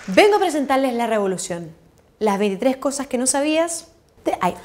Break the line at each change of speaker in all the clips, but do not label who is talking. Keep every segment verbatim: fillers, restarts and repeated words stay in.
Vengo a presentarles la revolución, las veintitrés cosas que no sabías de iPhone.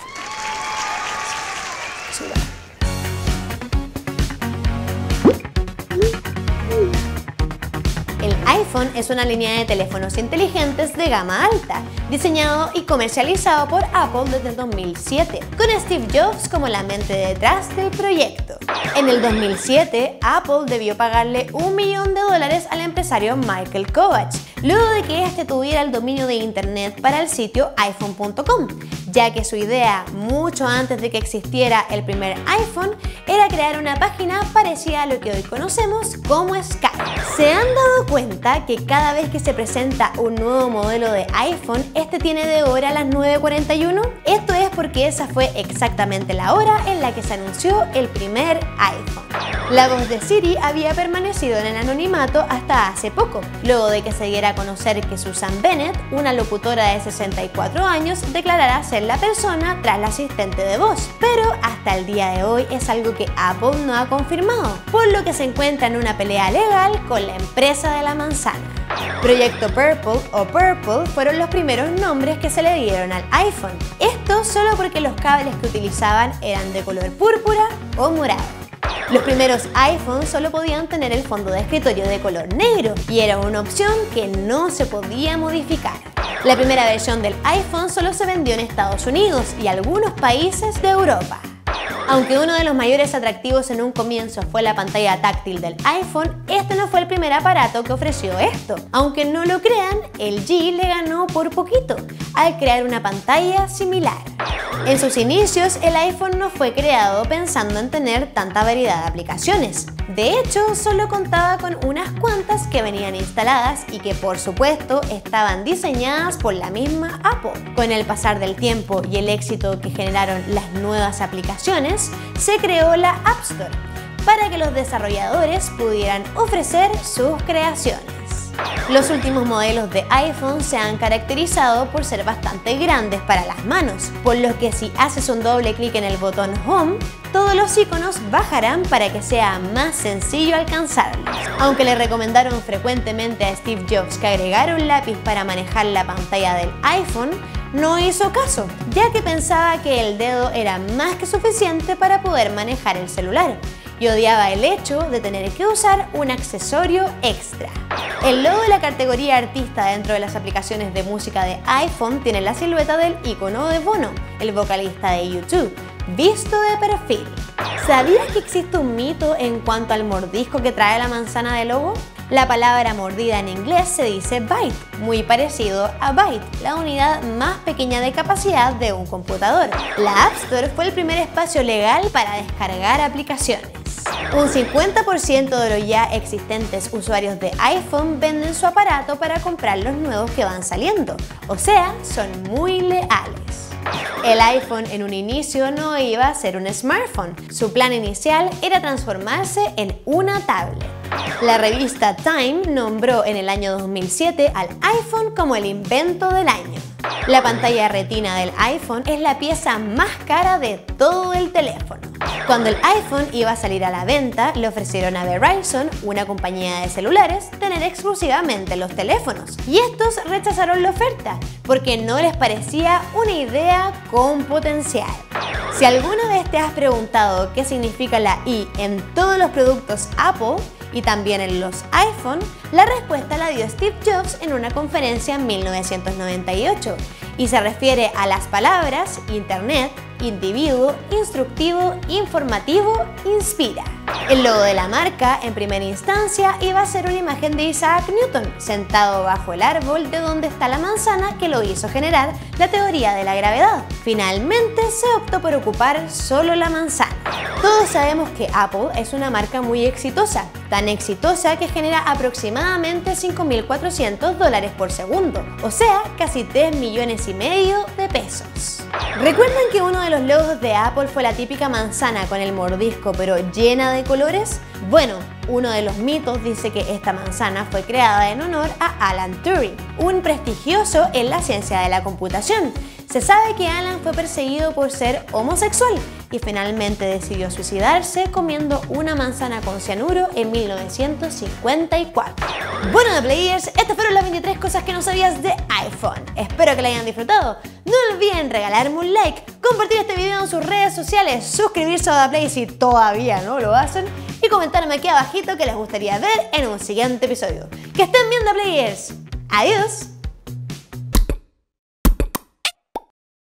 El iPhone es una línea de teléfonos inteligentes de gama alta, diseñado y comercializado por Apple desde el dos mil siete, con Steve Jobs como la mente detrás del proyecto. En el dos mil siete, Apple debió pagarle un millón de dólares al empresario Michael Kovach, luego de que este tuviera el dominio de internet para el sitio iPhone punto com, ya que su idea, mucho antes de que existiera el primer iPhone, era crear una página parecida a lo que hoy conocemos como Skype. ¿Se han dado cuenta que cada vez que se presenta un nuevo modelo de iPhone, este tiene de hora las nueve cuarenta y uno? Esto es porque esa fue exactamente la hora en la que se anunció el primer iPhone. La voz de Siri había permanecido en el anonimato hasta hace poco, luego de que se diera a conocer que Susan Bennett, una locutora de sesenta y cuatro años, declarara ser la persona tras la asistente de voz, pero hasta el día de hoy es algo que Apple no ha confirmado, por lo que se encuentra en una pelea legal con la empresa de la manzana. Proyecto Purple o Purple fueron los primeros nombres que se le dieron al iPhone, esto solo porque los cables que utilizaban eran de color púrpura o morado. Los primeros iPhones solo podían tener el fondo de escritorio de color negro y era una opción que no se podía modificar. La primera versión del iPhone solo se vendió en Estados Unidos y algunos países de Europa. Aunque uno de los mayores atractivos en un comienzo fue la pantalla táctil del iPhone, este no fue el primer aparato que ofreció esto. Aunque no lo crean, L G le ganó por poquito al crear una pantalla similar. En sus inicios, el iPhone no fue creado pensando en tener tanta variedad de aplicaciones. De hecho, solo contaba con unas cuantas que venían instaladas y que por supuesto estaban diseñadas por la misma Apple. Con el pasar del tiempo y el éxito que generaron las nuevas aplicaciones, se creó la App Store para que los desarrolladores pudieran ofrecer sus creaciones. Los últimos modelos de iPhone se han caracterizado por ser bastante grandes para las manos, por lo que si haces un doble clic en el botón Home, todos los iconos bajarán para que sea más sencillo alcanzarlos. Aunque le recomendaron frecuentemente a Steve Jobs que agregara un lápiz para manejar la pantalla del iPhone, no hizo caso, ya que pensaba que el dedo era más que suficiente para poder manejar el celular y odiaba el hecho de tener que usar un accesorio extra. El logo de la categoría artista dentro de las aplicaciones de música de iPhone tiene la silueta del icono de Bono, el vocalista de YouTube, visto de perfil. ¿Sabías que existe un mito en cuanto al mordisco que trae la manzana de logo? La palabra mordida en inglés se dice byte, muy parecido a byte, la unidad más pequeña de capacidad de un computador. La App Store fue el primer espacio legal para descargar aplicaciones. Un cincuenta por ciento de los ya existentes usuarios de iPhone venden su aparato para comprar los nuevos que van saliendo, o sea, son muy leales. El iPhone en un inicio no iba a ser un smartphone, su plan inicial era transformarse en una tablet. La revista Time nombró en el año dos mil siete al iPhone como el invento del año. La pantalla retina del iPhone es la pieza más cara de todo el teléfono. Cuando el iPhone iba a salir a la venta, le ofrecieron a Verizon, una compañía de celulares, tener exclusivamente los teléfonos. Y estos rechazaron la oferta, porque no les parecía una idea con potencial. Si alguna vez te has preguntado qué significa la I en todos los productos Apple, y también en los iPhone, la respuesta la dio Steve Jobs en una conferencia en mil novecientos noventa y ocho y se refiere a las palabras Internet, individuo, instructivo, informativo, inspira. El logo de la marca, en primera instancia, iba a ser una imagen de Isaac Newton, sentado bajo el árbol de donde está la manzana que lo hizo generar la teoría de la gravedad. Finalmente se optó por ocupar solo la manzana. Todos sabemos que Apple es una marca muy exitosa, tan exitosa que genera aproximadamente cinco mil cuatrocientos dólares por segundo, o sea, casi tres millones y medio de pesos. ¿Recuerdan que uno de los logos de Apple fue la típica manzana con el mordisco pero llena de colores? Bueno, uno de los mitos dice que esta manzana fue creada en honor a Alan Turing, un prestigioso en la ciencia de la computación. Se sabe que Alan fue perseguido por ser homosexual y finalmente decidió suicidarse comiendo una manzana con cianuro en mil novecientos cincuenta y cuatro. Bueno, de Players, estas fueron las veintitrés cosas que no sabías de iPhone. Espero que la hayan disfrutado. No olviden regalarme un like, compartir este video en sus redes sociales, suscribirse a DaPlay si todavía no lo hacen y comentarme aquí abajito qué les gustaría ver en un siguiente episodio. Que estén bien, DaPlayers. Adiós.